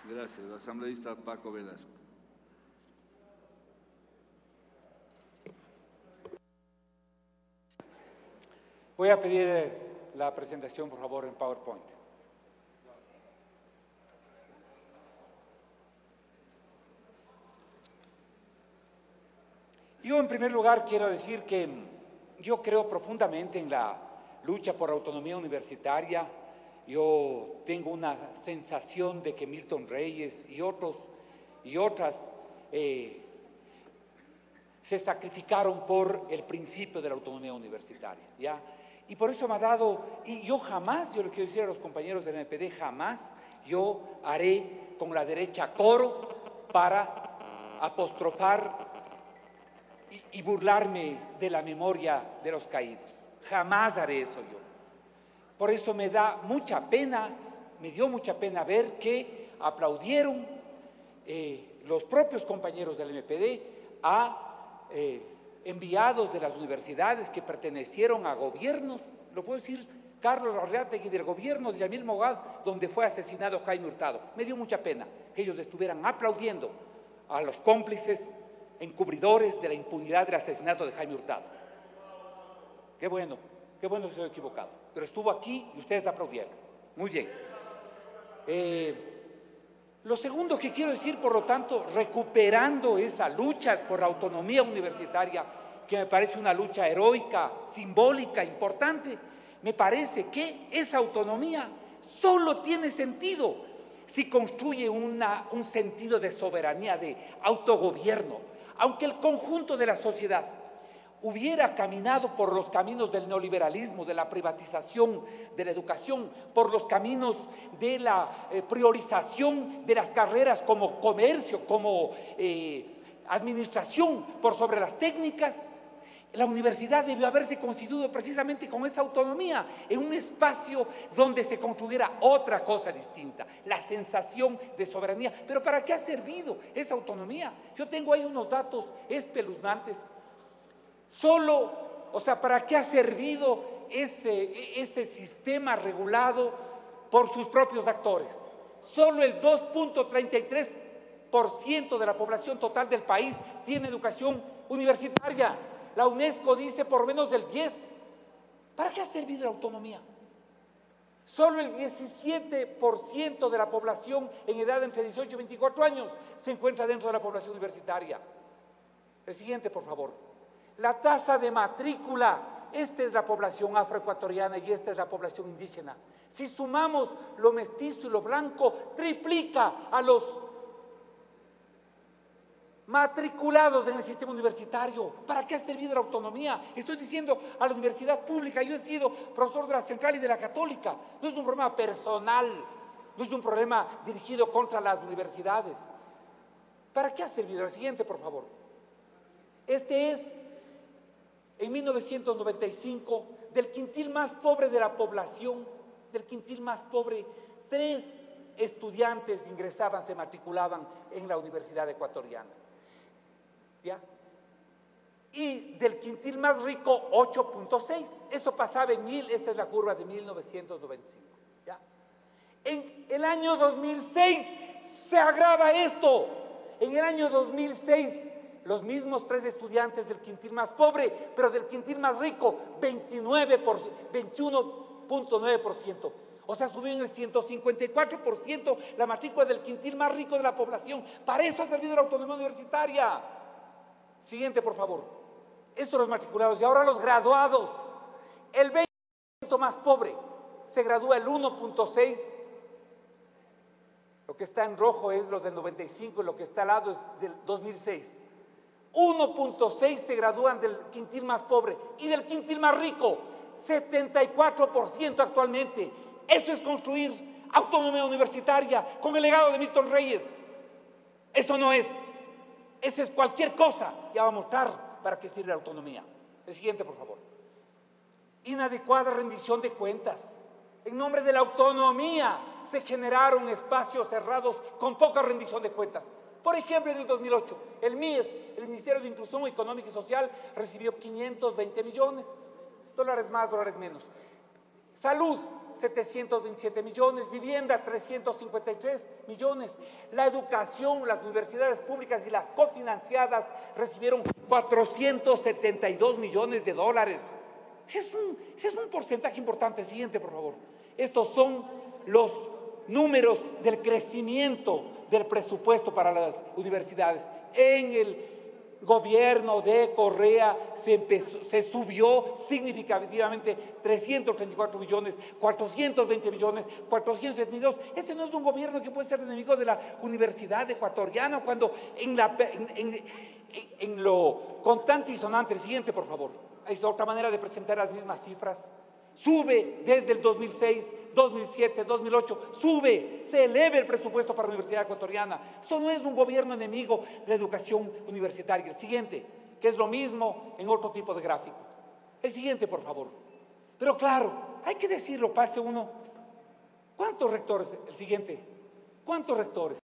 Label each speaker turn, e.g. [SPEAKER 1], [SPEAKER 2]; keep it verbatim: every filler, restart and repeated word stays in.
[SPEAKER 1] Gracias. Asambleísta Paco Velasco.
[SPEAKER 2] Voy a pedir la presentación, por favor, en PowerPoint. Yo, en primer lugar, quiero decir que yo creo profundamente en la lucha por la autonomía universitaria. Yo tengo una sensación de que Milton Reyes y otros y otras eh, se sacrificaron por el principio de la autonomía universitaria, ¿ya? Y por eso me ha dado, y yo jamás, yo le quiero decir a los compañeros del M P D, jamás yo haré con la derecha coro para apostrofar y, y burlarme de la memoria de los caídos. Jamás haré eso yo. Por eso me da mucha pena, me dio mucha pena ver que aplaudieron eh, los propios compañeros del M P D a eh, enviados de las universidades que pertenecieron a gobiernos, lo puedo decir, Carlos Arreategui, del gobierno de Yamil Mogad, donde fue asesinado Jaime Hurtado. Me dio mucha pena que ellos estuvieran aplaudiendo a los cómplices encubridores de la impunidad del asesinato de Jaime Hurtado. Qué bueno, qué bueno que se haya equivocado, pero estuvo aquí y ustedes la aplaudieron. Muy bien. Eh, Lo segundo que quiero decir, por lo tanto, recuperando esa lucha por la autonomía universitaria, que me parece una lucha heroica, simbólica, importante, me parece que esa autonomía solo tiene sentido si construye una, un sentido de soberanía, de autogobierno. Aunque el conjunto de la sociedad hubiera caminado por los caminos del neoliberalismo, de la privatización de la educación, por los caminos de la eh, priorización de las carreras como comercio, como eh, administración, por sobre las técnicas, la universidad debió haberse constituido precisamente con esa autonomía, en un espacio donde se construyera otra cosa distinta, la sensación de soberanía. ¿Pero para qué ha servido esa autonomía? Yo tengo ahí unos datos espeluznantes. Solo, o sea, ¿para qué ha servido ese, ese sistema regulado por sus propios actores? Solo el dos punto treinta y tres por ciento de la población total del país tiene educación universitaria. La UNESCO dice por menos del diez por ciento. ¿Para qué ha servido la autonomía? Solo el diecisiete por ciento de la población en edad entre dieciocho y veinticuatro años se encuentra dentro de la población universitaria. El siguiente, por favor. La tasa de matrícula, esta es la población afroecuatoriana y esta es la población indígena. Si sumamos lo mestizo y lo blanco, triplica a los matriculados en el sistema universitario. ¿Para qué ha servido la autonomía? Estoy diciendo a la universidad pública, yo he sido profesor de la Central y de la Católica. No es un problema personal, no es un problema dirigido contra las universidades. ¿Para qué ha servido? El siguiente, por favor. Este es, en mil novecientos noventa y cinco, del quintil más pobre de la población, del quintil más pobre, tres estudiantes ingresaban, se matriculaban en la Universidad Ecuatoriana. ¿Ya? Y del quintil más rico, ocho punto seis. Eso pasaba en mil, esta es la curva de mil novecientos noventa y cinco. ¿Ya? En el año dos mil seis se agrava esto. En el año dos mil seis, los mismos tres estudiantes del quintil más pobre, pero del quintil más rico, veintinueve por, veintiuno punto nueve por ciento. O sea, subió en el ciento cincuenta y cuatro por ciento la matrícula del quintil más rico de la población. Para eso ha servido la autonomía universitaria. Siguiente, por favor. Estos los matriculados. Y ahora los graduados. El veinte por ciento más pobre se gradúa el uno punto seis. Lo que está en rojo es los del noventa y cinco y lo que está al lado es del dos mil seis. uno punto seis se gradúan del quintil más pobre y del quintil más rico, setenta y cuatro por ciento actualmente. Eso es construir autonomía universitaria con el legado de Milton Reyes. Eso no es. Eso es cualquier cosa. Ya va a mostrar para qué sirve la autonomía. El siguiente, por favor. Inadecuada rendición de cuentas. En nombre de la autonomía se generaron espacios cerrados con poca rendición de cuentas. Por ejemplo, en el dos mil ocho, el M I E S, el Ministerio de Inclusión Económica y Social, recibió quinientos veinte millones, dólares más, dólares menos. Salud, setecientos veintisiete millones, vivienda, trescientos cincuenta y tres millones. La educación, las universidades públicas y las cofinanciadas recibieron cuatrocientos setenta y dos millones de dólares. Ese es un, ese es un porcentaje importante. Siguiente, por favor. Estos son los números del crecimiento del presupuesto para las universidades. En el gobierno de Correa se, empezó, se subió significativamente trescientos treinta y cuatro millones, cuatrocientos veinte millones, cuatrocientos setenta y dos. Ese no es un gobierno que puede ser enemigo de la universidad ecuatoriana cuando en, la, en, en, en lo constante y sonante. El siguiente, por favor. Es otra manera de presentar las mismas cifras. Sube desde el dos mil seis, dos mil siete, dos mil ocho, sube, se eleva el presupuesto para la Universidad Ecuatoriana. Eso no es un gobierno enemigo de la educación universitaria. El siguiente, que es lo mismo en otro tipo de gráfico. El siguiente, por favor. Pero claro, hay que decirlo, pase uno. ¿Cuántos rectores? El siguiente. ¿Cuántos rectores?